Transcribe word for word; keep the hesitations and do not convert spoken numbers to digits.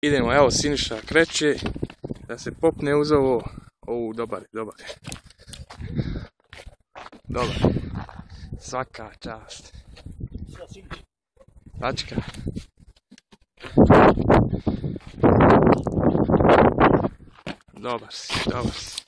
Idemo, evo Siniša kreće da se popne uz ovo. Ovu, dobar je, dobar je. Dobar. Svaka čast. Tačka. Dobar si, dobar si.